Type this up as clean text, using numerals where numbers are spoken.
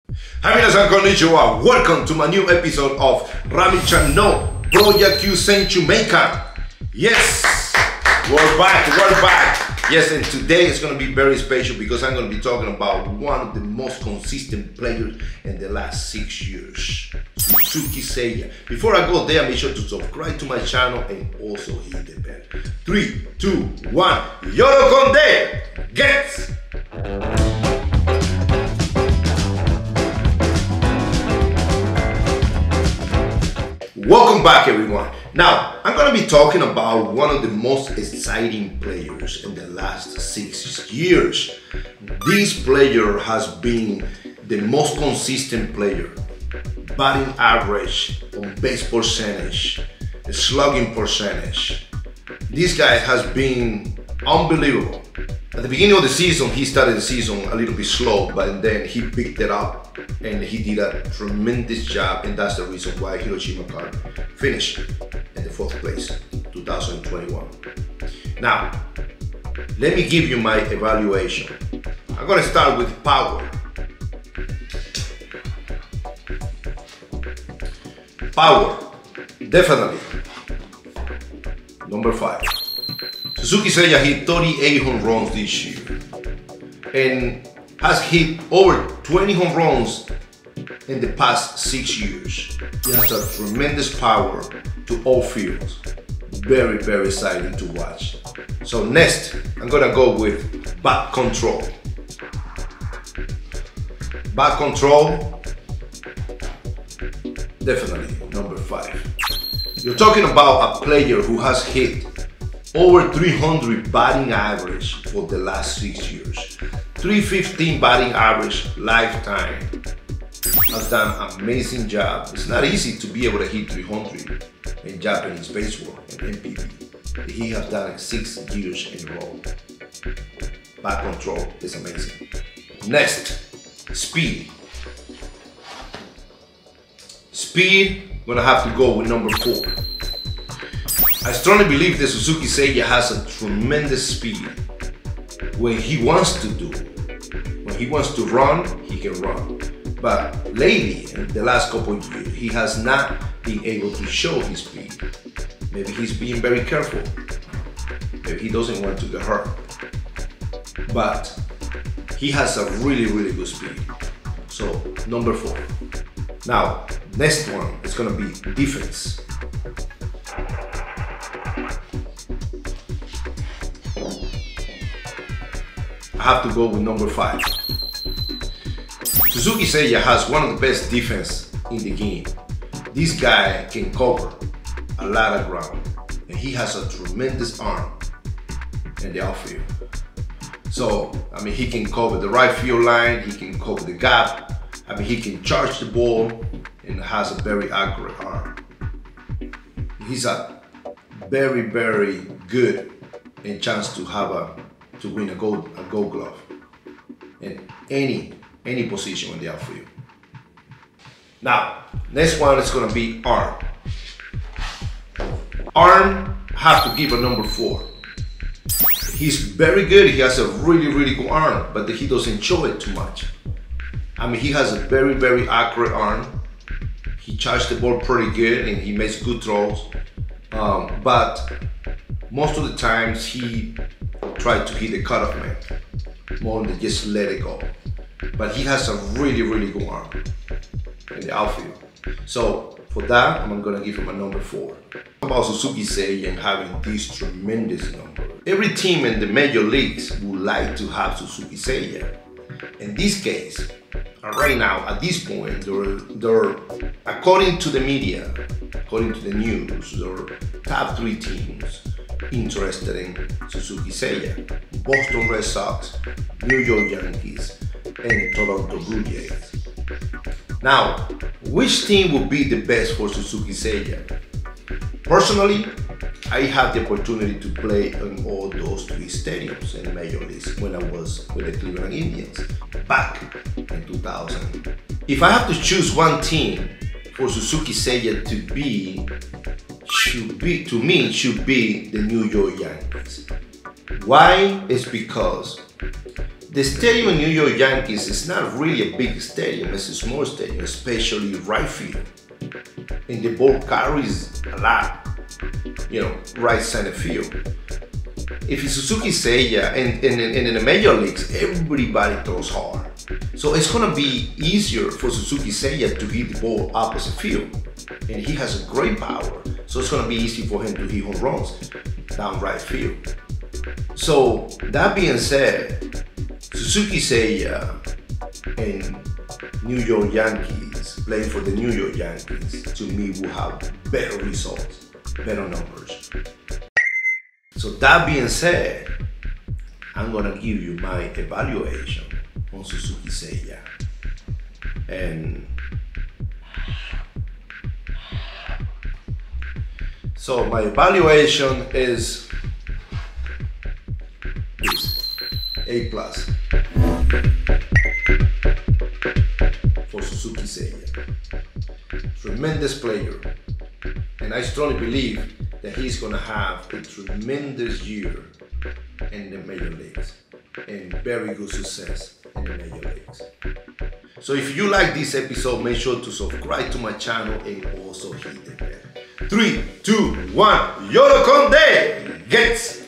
Hi, minasan konnichiwa. Welcome to my new episode of Rami-chan no Broyaku Senchu Meikan. Yes, we're back. Yes, and today is going to be very special because I'm going to be talking about one of the most consistent players in the last 6 years, Suzuki Seiya. Before I go there, make sure to subscribe to my channel and also hit the bell. 3, 2, 1, Yorokonde! Get! Welcome back, everyone. Now, I'm going to be talking about one of the most exciting players in the last 6 years. This player has been the most consistent player. Batting average, on base percentage, slugging percentage. This guy has been unbelievable. At the beginning of the season, he started the season a little bit slow, but then he picked it up and he did a tremendous job, and that's the reason why Hiroshima Card finished in the 4th place, 2021. Now, let me give you my evaluation. I'm gonna start with power. Power, definitely, number 5. Suzuki Seiya hit 38 home runs this year and has hit over 20 home runs in the past 6 years. He has a tremendous power to all fields. Very, very exciting to watch. So next, I'm gonna go with bat control. Bat control, definitely number 5. You're talking about a player who has hit over 300 batting average for the last 6 years. 315 batting average lifetime. Has done an amazing job. It's not easy to be able to hit 300 in Japanese baseball and MPB. He has done it 6 years in a row. Bat control is amazing. Next, speed. Speed, gonna have to go with number 4. I strongly believe that Suzuki Seiya has a tremendous speed. When he wants to do, when he wants to run, he can run. But lately, in the last couple of years, he has not been able to show his speed. Maybe he's being very careful. Maybe he doesn't want to get hurt. But he has a really, really good speed. So, number 4. Now, next one is gonna be defense. I have to go with number 5. Suzuki Seiya has one of the best defense in the game. This guy can cover a lot of ground, and he has a tremendous arm in the outfield. So, I mean, he can cover the right field line, he can cover the gap, I mean, he can charge the ball, and has a very accurate arm. He's a very, very good and chance to have to win a gold glove in any position in the outfield. Now, next one is gonna be arm. Arm, have to give a number 4. He's very good, he has a really, really good arm, but he doesn't show it too much. I mean, he has a very, very accurate arm. He charged the ball pretty good and he makes good throws. But most of the times he tried to hit the cutoff man more than just let it go. But he has a really, really good arm in the outfield. So for that, I'm gonna give him a number 4. About Suzuki Seiya and having this tremendous number. Every team in the major leagues would like to have Suzuki Seiya. In this case, right now, at this point, they're according to the media, according to the news, there are top 3 teams interested in Suzuki Seiya: Boston Red Sox, New York Yankees, and Toronto Blue Jays. Now, which team would be the best for Suzuki Seiya? Personally, I had the opportunity to play in all those 3 stadiums in the major leagues when I was with the Cleveland Indians back in 2000. If I have to choose one team for Suzuki Seiya to be, should be the New York Yankees. Why? It's because The stadium in New York Yankees is not really a big stadium, it's a small stadium, especially right field. And the ball carries a lot, right center field. If it's Suzuki Seiya and in the major leagues, everybody throws hard. So it's gonna be easier for Suzuki Seiya to hit the ball opposite field. And he has a great power, so it's gonna be easy for him to hit home runs down right field. So that being said, Suzuki Seiya and New York Yankees, playing for the New York Yankees, to me will have better results, better numbers. So that being said, I'm gonna give you my evaluation on Suzuki Seiya. And so my evaluation is A+ for Suzuki Seiya. Tremendous player, and I strongly believe that he's gonna have a tremendous year in the major leagues and very good success in the major leagues. So if you like this episode, make sure to subscribe to my channel and also hit the bell. 3, 2, 1, Yolo Conde gets